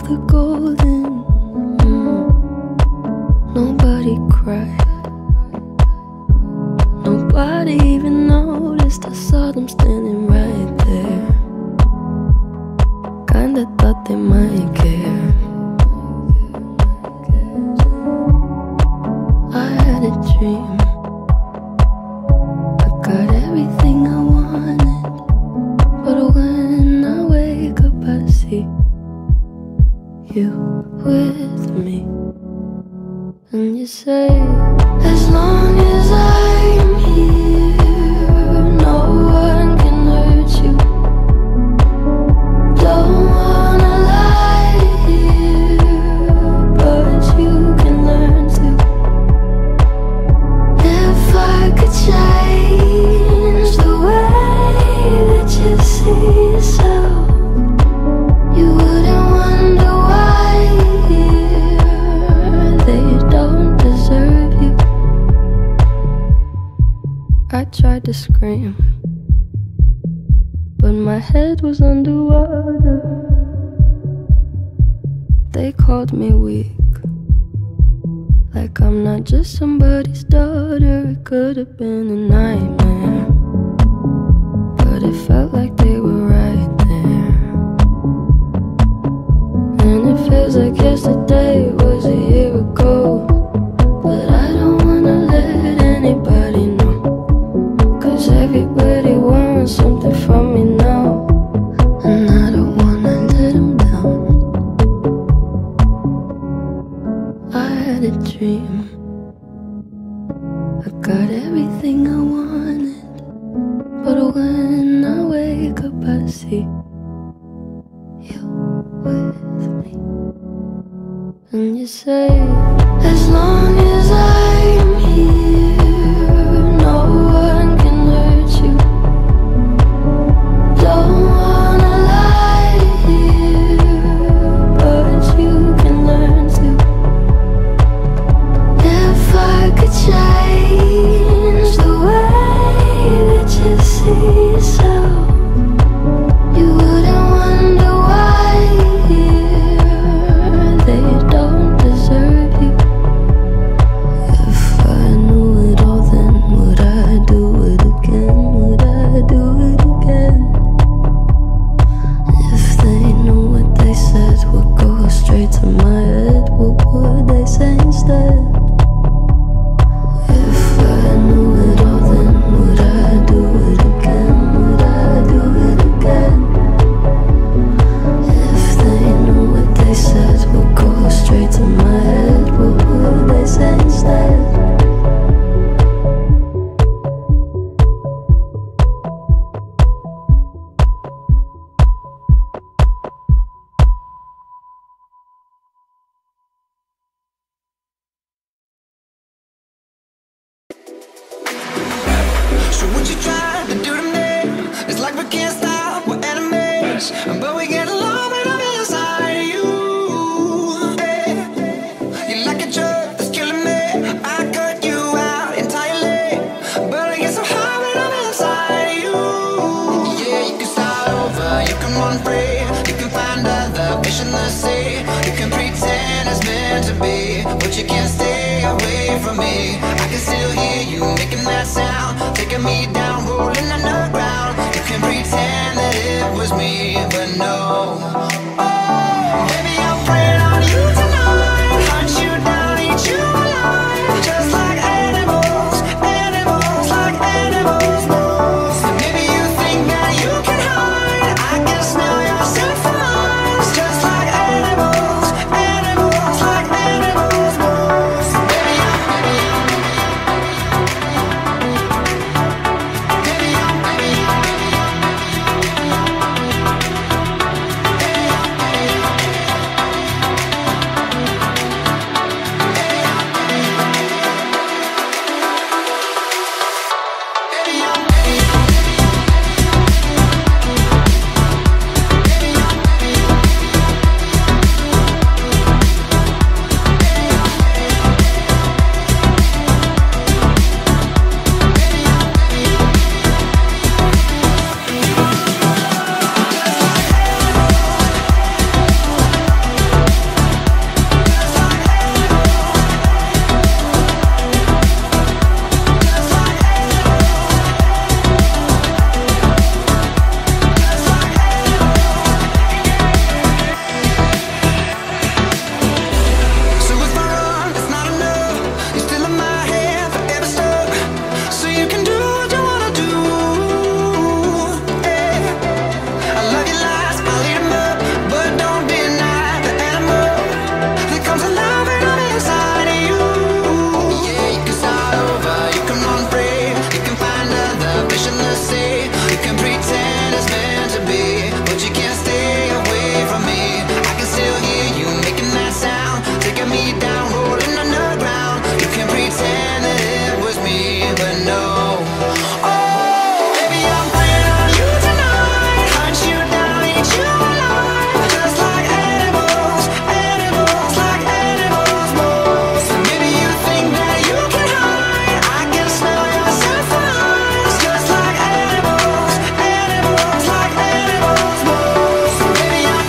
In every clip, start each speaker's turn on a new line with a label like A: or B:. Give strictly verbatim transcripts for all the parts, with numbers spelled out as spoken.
A: the golden. Mm. Nobody cried. Nobody even noticed. I saw them standing right there. Kinda thought they might care. I had a dream. I got everything I wanted, but when I wake up I see you with me. And you say, as long as I'm here, no one can hurt you. Don't wanna lie here, but you can learn to. If I could change the way that you see yourself, you wouldn't wonder why they don't deserve you. I tried to scream, but my head was underwater. They called me weak, like I'm not just somebody's daughter. It could have been a nightmare, but it felt like they were right there. And it feels like yesterday was a year ago, but I don't wanna let anybody know, 'cause everybody wants something from me now, and I don't wanna let them down. I had a dream. I got everything I wanted, but when I wake up I see you with me. And you say, as long as I'm here, no one can hurt you. Don't wanna lie here, but you can learn to. If I could change the way that you see yourself, you wouldn't wonder why they don't deserve you. If I knew it all, then would I do it again? Would I do it again? If they knew what they said would go straight to my head, what would they say instead? If I knew it all, then would I do it again? Would I do it again? If they knew what they said would go straight to my head, what would they say instead?
B: So what you trying to do to me? It's like we can't stop, we're enemies, but we get along when I'm inside you. Hey, you're like a drug that's killing me. I cut you out entirely, but I get so high when I'm inside you. Yeah, you can start over, you can run free, you can find other fish in the sea. You can pretend it's meant to be, but you can't stay away from me. I can still hear you making that sound, taking me down, rolling underground. You can pretend that it was me, but no. Oh, baby, I'm praying on you tonight. Hunt you down, eat you alive, just like animals, animals, like animals move. So maybe you think that you can hide. I can smell yourself for miles, just like animals, animals, like animals move. So baby, I'm, baby, I'm, baby, I'm, baby, I'm, baby, I'm, baby, I'm. know. Oh, baby, I'm preying on you tonight. Hunt you down, eat you alive. Just like animals, animals, like animals most. And maybe you think that you can hide. I can smell your sacrifice. Just like animals, animals, like animals most. Baby, I'm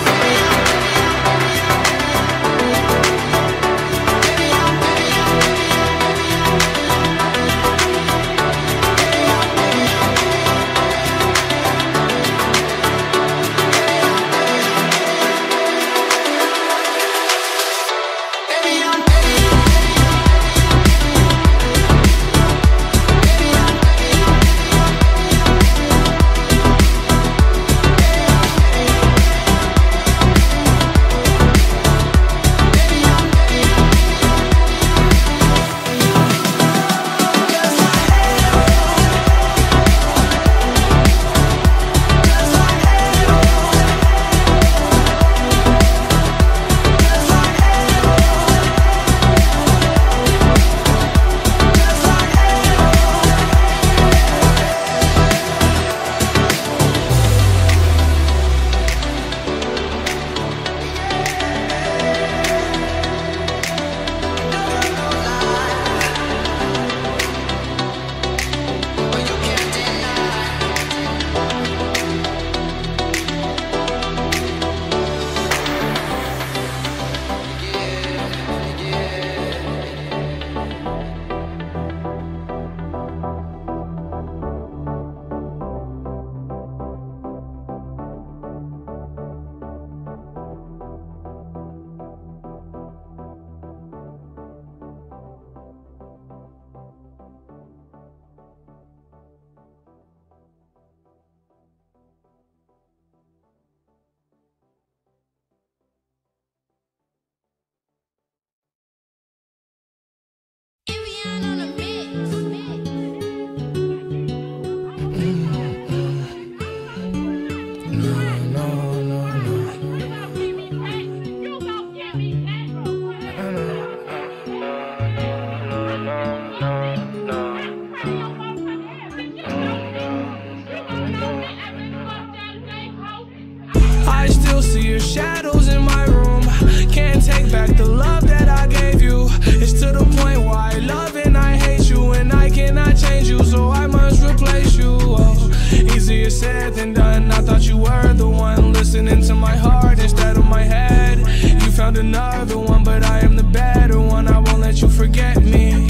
C: I still see your shadows in my room. Can't take back the love that I gave you. It's to the point where I love and I hate you, and I cannot change you, so I must replace you. Oh, easier said than done. I thought you were the one listening to my heart instead of my head. You found another one, but I am the better one. I won't let you forget me.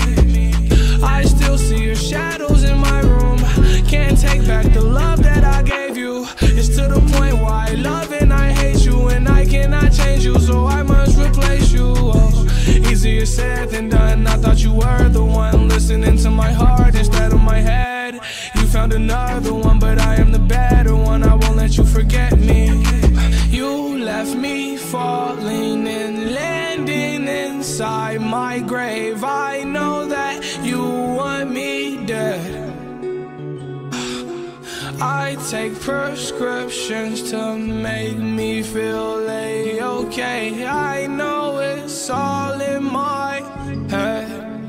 C: I still see your shadows in my room. Can't take back the love that I gave you. It's to the point where I love and I hate you, and I cannot change you, so I must replace you. Oh, easier said than done. I thought you were the one listening to my heart instead of my head. You found another one, but I am the better one. I won't let you forget me. You left me falling and landing inside my grave. I know that you want me dead. I take prescriptions to make me feel A-okay. I know it's all in my head.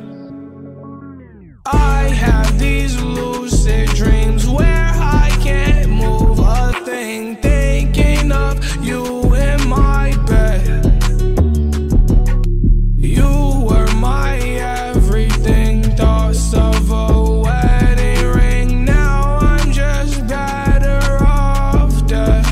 C: I have these lucid dreams where I can't move a thing, thinking of you in my bed. You were my everything, thoughts of a wedding ring. Now I'm just better off dead.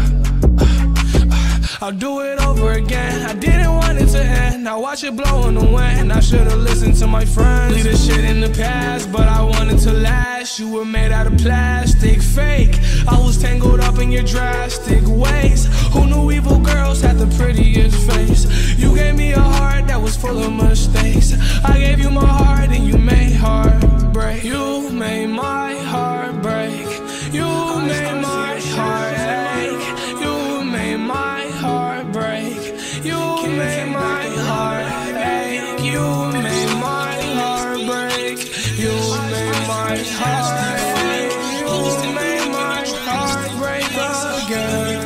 C: I'll do it over again. I didn't want it to end. I watch it blow in the wind. I should've listened to my friends. Leave the shit in the past, but I wanted to last. You were made out of plastic, fake. I was tangled up in your drastic ways. Who knew evil girls had the prettiest face? You gave me a heart that was full of mistakes. I gave you my heart and you made heartbreak. You made my heart break. You made my heart ache. You made my heart break. You made my heart ache. You made my heart break. You made my heart ache. You made my heart break again.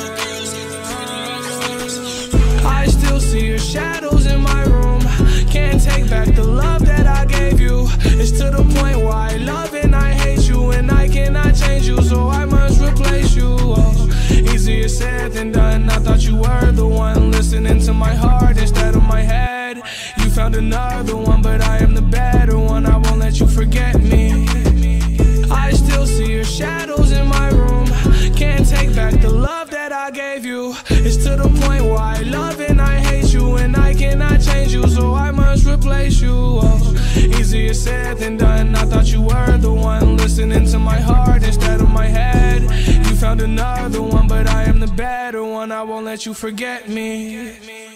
C: I still see your shadows in my room. Can't take back the love that I gave you. It's to the point where I love it Easier said than done. I thought you were the one listening to my heart instead of my head. You found another one, but I am the better one. I won't let you forget me.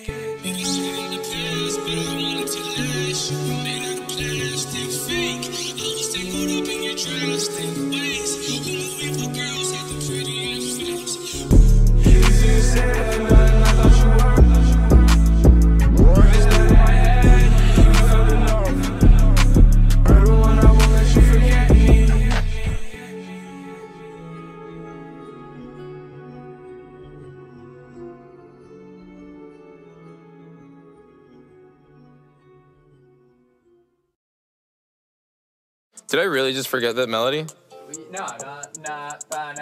D: Did I really just forget that melody?
E: No, no,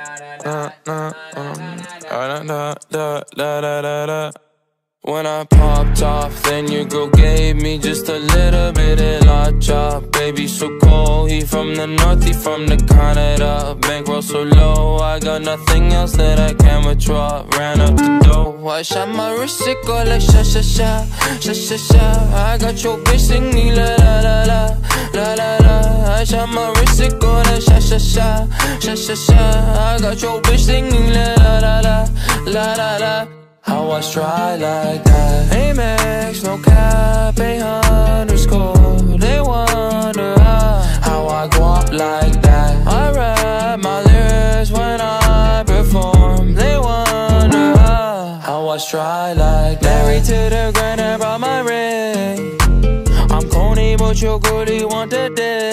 E: no,
D: When I popped off, then your girl gave me just a little bit of la chop. Baby so cold, he from the north, he from the Canada. Bankroll so low, I got nothing else that I can withdraw. Ran up the dough, I shot my wrist, it go like sha sha sha, sha sha sha. I got your bitch singing la la la la, la la la. I shot my wrist, it go like sha sha sha, sha sha sha. I got your bitch singing la la la la, la la la. How I try like that? Amex, no cap, eight underscore. They wonder how, how I go up like that. I rap my lyrics when I perform. They wonder how, how I try like that. Married to the grind, I brought my ring. I'm corny, but your goodie want the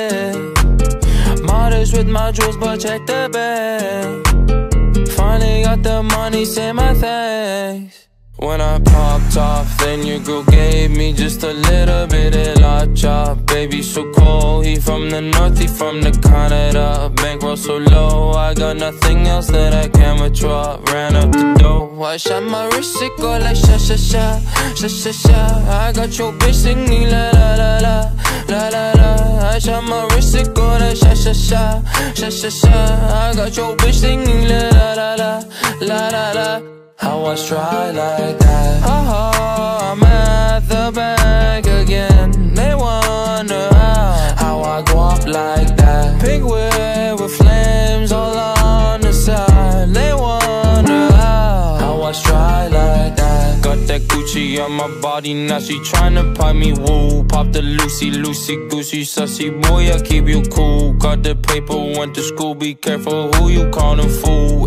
D: dick. Modest with my jewels, but check the bank. Finally got the money, say my thanks. When I popped off, then your girl gave me just a little bit of la chop. Baby so cold, he from the north, he from the Canada. Bankroll so low, I got nothing else that I can withdraw. Ran up the dough, I shot my wrist, it go like sha sha sha, sha sha sha. I got your bitch singing la la la la, la la la. I shot my wrist, it go like sha sha sha, sha sha sha. I got your bitch singing la la la la, la la la. How I try like that? Oh, I'm at the bank again. They wonder how, how I go up like that. Pink whip with flames all on the side. They wonder how, how I try like that. Got that Gucci on my body, now she tryna pipe me woo. Pop the Lucy, Lucy, Goosey, sussy boy, I keep you cool. Got the paper, went to school, be careful who you callin' fool.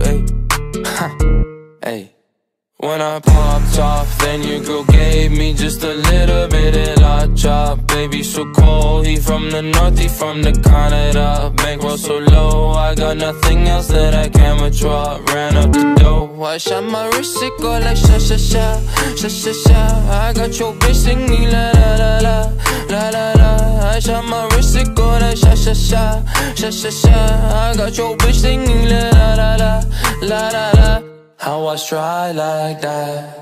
D: Ayy, ayy. When I popped off, then your girl gave me just a little bit of la chop. Baby so cold, he from the north, he from the Canada. Bankroll so low, I got nothing else that I can withdraw. Ran up the dough, I shot my wrist, it go like sha sha sha, sha sha sha. I got your bitch singing la la la la, la la la. I shot my wrist, it go like sha sha sha, sha sha sha. I got your bitch singing la la la la, la la la. How I try like that?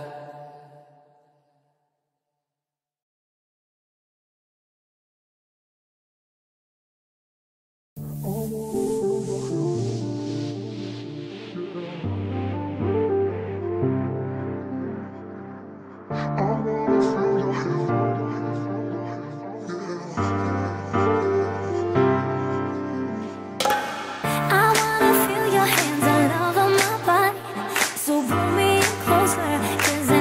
A: Cause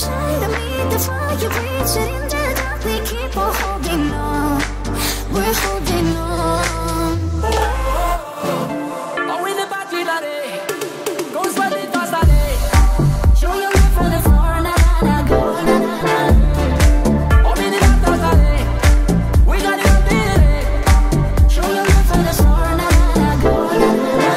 A: try to meet the fire, reach it in the dark. We keep on holding on, we're holding on.
F: Oh, with the battery daddy, go sweat it fast daddy. Show your love from the floor, na na na, go na na na. Oh, with the battery daddy, we got it up in it. Show your love from the floor, na na na, go na na na.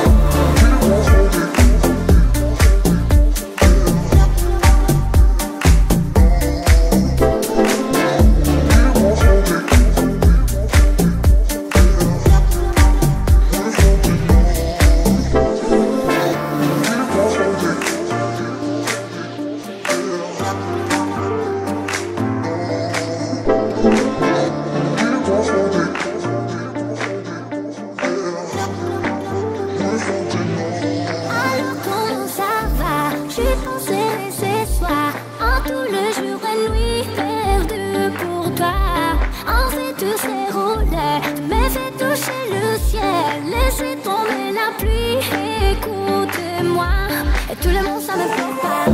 A: Alors comment ça va? J'ai pensé ces soirs, en tout le jour et nuit perdu pour toi. En fait tout s'est roulé, tu m'as fait toucher le ciel, laisser tomber la pluie. Écoute-moi, et tout le monde ça me fait pas.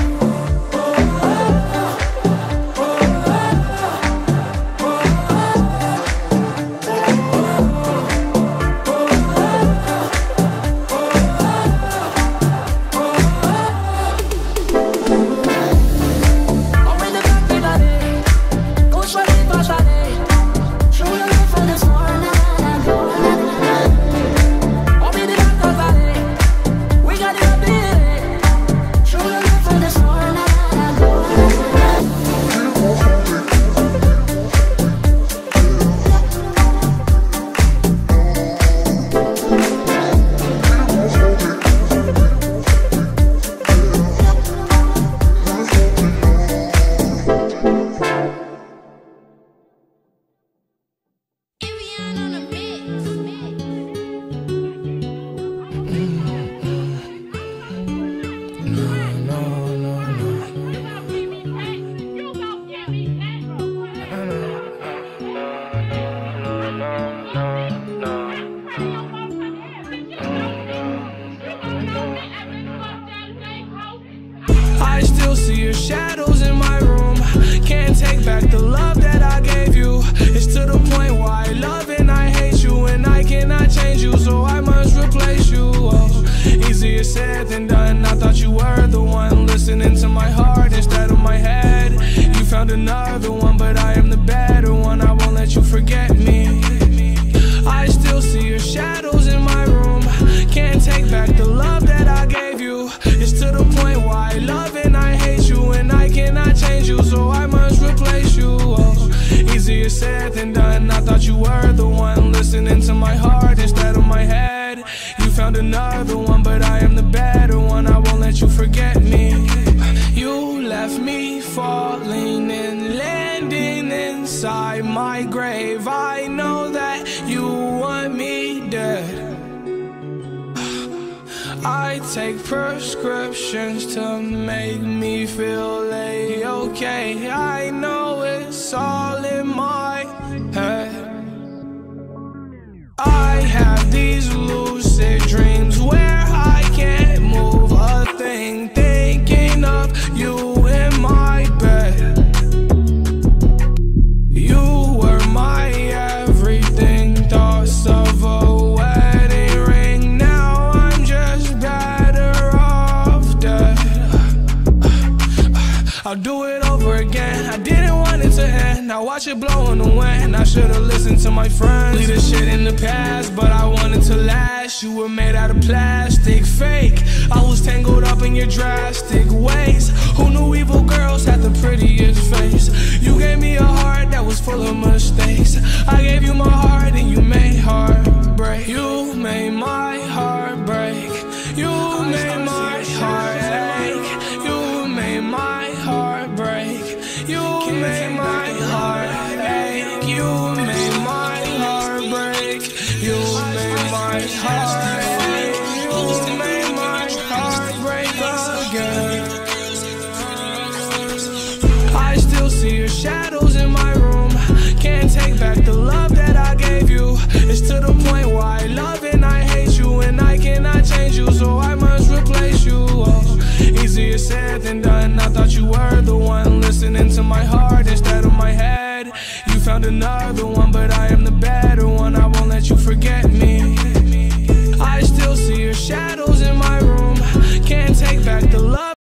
C: I still see your shadows in my room. Can't take back the love that I gave you. It's to the point where I love and I hate you, and I cannot change you, so I must replace you. Oh, easier said than done. I thought you were the one listening to my heart instead of my head. You found another one, but I am the better one. I won't let you forget me. I still see your shadows in my room. Can't take back the love that I gave you. It's to the point where I love and I hate you, and I cannot change you, so I must replace you. Oh, easier said than done. I thought you were the one listening to my heart instead of my head. You found another one, but I am the better one. I won't let you forget me. You left me falling and landing inside my grave. I know that you want me dead. I take prescriptions to make me feel A-okay. I know it's all in my head. I have these lucid dreams where I can't move a thing, thinking of you in my bed. You were my everything, thoughts of a wedding ring. Now I'm just better off dead. I'll do it over again. I didn't want it to end. Now watch it blow in the wind. I should've listened to my friends. Leave this shit in the past, but I wanted to last. You were made out of plastic, fake. I was tangled up in your drastic ways. Who knew evil girls had the prettiest face? You gave me a heart that was full of mistakes. I gave you my heart and you made heartbreak. You made my heart break. You made my heart ache. You made my heart break. You made my heart ache. You made my heart break. You made my heart ache. You made my heart break again. I still see your shadows in my room. Can't take back the love that I gave you. It's to the point where I love and I hate you, and I cannot change you, so I must replace you. Oh, easy easier said than done. I thought you were the one listening to my heart instead of my head. You found another one, but I am the better one. I won't let you forget me. I still see your shadows in my room. Can't take back the love